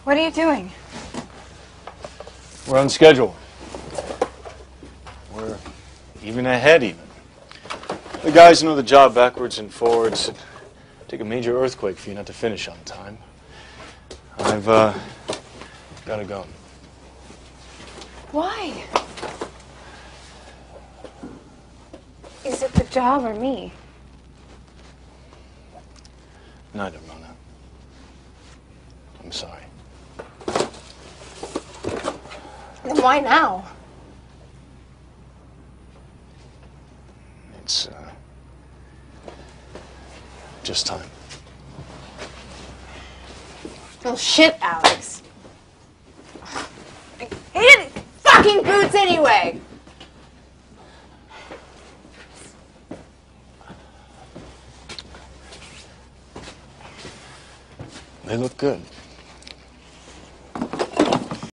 What are you doing? We're on schedule. We're even ahead, even. The guys know the job backwards and forwards. It'd take a major earthquake for you not to finish on time. I've got to go. Why? Is it the job or me? Neither, Mona. I'm sorry. Then why now? It's just time. Oh shit, Alex. I hated fucking boots anyway! They look good.